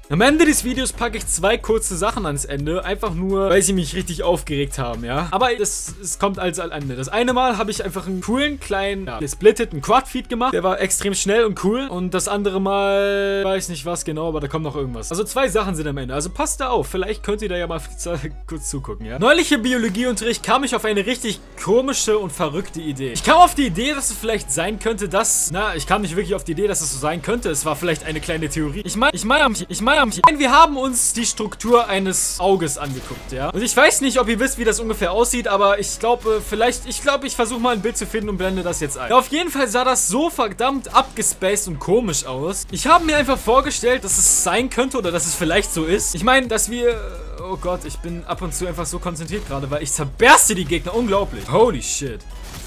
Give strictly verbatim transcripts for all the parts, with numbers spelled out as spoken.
Am Ende des Videos packe ich zwei kurze Sachen ans Ende. Einfach nur, weil sie mich richtig aufgeregt haben, ja. Aber es, es kommt als am Ende. Das eine Mal habe ich einfach einen coolen, kleinen, ja, gesplitteten Quad-Feed gemacht. Der war extrem schnell und cool. Und das andere Mal, weiß nicht was genau, aber da kommt noch irgendwas. Also zwei Sachen sind am Ende. Also passt da auf. Vielleicht könnt ihr da ja mal kurz zugucken, ja. Neulich im Biologieunterricht kam ich auf eine richtig komische und verrückte Idee. Ich kam auf die Idee, dass es vielleicht sein könnte, dass... Na, ich kam nicht wirklich auf die Idee, dass es so sein könnte. Es war vielleicht eine kleine Theorie. Ich meine, ich meine, ich meine, wir haben uns die Struktur eines Auges angeguckt, ja. Und ich weiß nicht, ob ihr wisst, wie das ungefähr aussieht, aber ich glaube, vielleicht... Ich glaube, ich versuche mal ein Bild zu finden und blende das jetzt ein. Ja, auf jeden Fall sah das so verdammt abgespaced und komisch aus. Ich habe mir einfach vorgestellt, dass es sein könnte oder dass es vielleicht so ist. Ich meine, dass wir... Oh Gott, ich bin ab und zu einfach so konzentriert gerade, weil ich zerberste die Gegner. Unglaublich. Holy shit.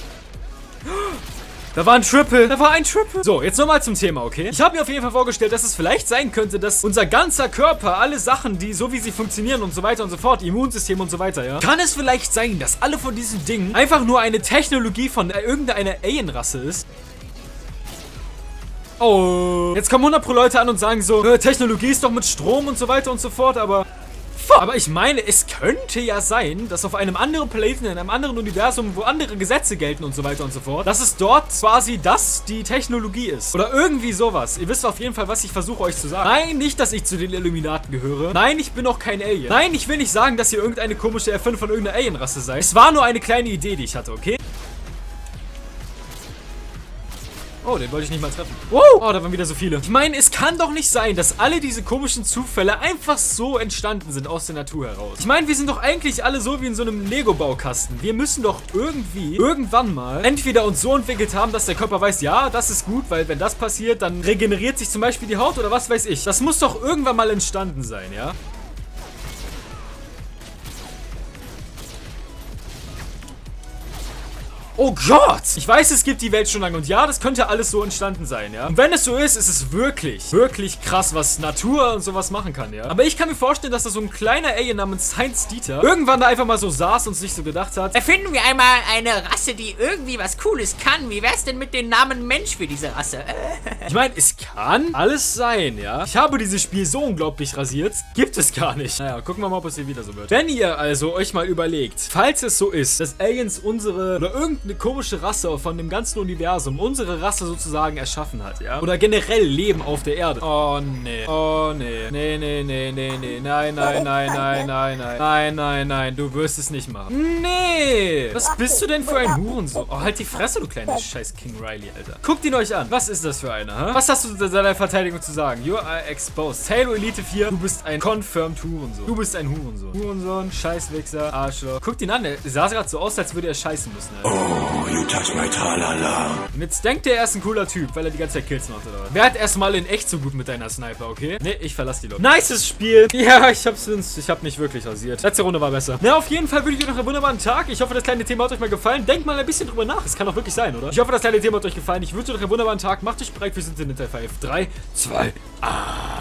Da war ein Triple. Da war ein Triple. So, jetzt nochmal zum Thema, okay? Ich habe mir auf jeden Fall vorgestellt, dass es vielleicht sein könnte, dass unser ganzer Körper, alle Sachen, die so wie sie funktionieren und so weiter und so fort, Immunsystem und so weiter, ja? Kann es vielleicht sein, dass alle von diesen Dingen einfach nur eine Technologie von äh, irgendeiner Alienrasse ist? Oh. Jetzt kommen hundert pro Leute an und sagen so, äh, Technologie ist doch mit Strom und so weiter und so fort, aber... Aber ich meine, es könnte ja sein, dass auf einem anderen Planeten, in einem anderen Universum, wo andere Gesetze gelten und so weiter und so fort, dass es dort quasi das die Technologie ist. Oder irgendwie sowas. Ihr wisst auf jeden Fall, was ich versuche euch zu sagen. Nein, nicht, dass ich zu den Illuminaten gehöre. Nein, ich bin auch kein Alien. Nein, ich will nicht sagen, dass ihr irgendeine komische Erfindung von irgendeiner Alienrasse seid. Es war nur eine kleine Idee, die ich hatte, okay? Oh, den wollte ich nicht mal treffen. Wow. Oh, da waren wieder so viele. Ich meine, es kann doch nicht sein, dass alle diese komischen Zufälle einfach so entstanden sind aus der Natur heraus. Ich meine, wir sind doch eigentlich alle so wie in so einem Lego-Baukasten. Wir müssen doch irgendwie, irgendwann mal, entweder uns so entwickelt haben, dass der Körper weiß, ja, das ist gut, weil wenn das passiert, dann regeneriert sich zum Beispiel die Haut oder was weiß ich. Das muss doch irgendwann mal entstanden sein, ja? Oh Gott! Ich weiß, es gibt die Welt schon lange und ja, das könnte alles so entstanden sein, ja? Und wenn es so ist, ist es wirklich, wirklich krass, was Natur und sowas machen kann, ja? Aber ich kann mir vorstellen, dass da so ein kleiner Alien namens Science Dieter irgendwann da einfach mal so saß und sich so gedacht hat, erfinden wir einmal eine Rasse, die irgendwie was Cooles kann. Wie wär's denn mit dem Namen Mensch für diese Rasse? Ich meine, es kann alles sein, ja? Ich habe dieses Spiel so unglaublich rasiert, gibt es gar nicht. Naja, gucken wir mal, ob es hier wieder so wird. Wenn ihr also euch mal überlegt, falls es so ist, dass Aliens unsere oder irgendeine eine komische Rasse von dem ganzen Universum unsere Rasse sozusagen erschaffen hat, ja? Oder generell Leben auf der Erde. Oh, nee. Oh, nee. Nee, nee, nee, nee, nee. Nein, nein, nein, nein, nein, nein. Nein, nein, nein. Du wirst es nicht machen. Nee. Was bist du denn für ein Hurensohn? Oh, halt die Fresse, du kleiner scheiß King Riley, Alter. Guckt ihn euch an. Was ist das für einer, hä? Was hast du zu deiner Verteidigung zu sagen? You are exposed. Halo Elite vier, du bist ein confirmed Hurensohn. Du bist ein Hurensohn. Hurensohn, Scheißwichser, Arschloch. Guckt ihn an, er sah gerade so aus, als würde er scheißen müssen, Alter. Oh, you touch my tralala. Und jetzt denkt er, er ist ein cooler Typ, weil er die ganze Zeit Kills macht, oder was? Wer hat erstmal in echt so gut mit deiner Sniper, okay? Ne, ich verlasse die Leute. Nices Spiel. Ja, ich hab's, ich hab nicht wirklich rasiert. Letzte Runde war besser. Na, auf jeden Fall wünsche ich euch noch einen wunderbaren Tag. Ich hoffe, das kleine Thema hat euch mal gefallen. Denkt mal ein bisschen drüber nach. Das kann doch wirklich sein, oder? Ich hoffe, das kleine Thema hat euch gefallen. Ich wünsche euch einen wunderbaren Tag. Macht euch bereit für Internet fünf. drei, zwei, eins.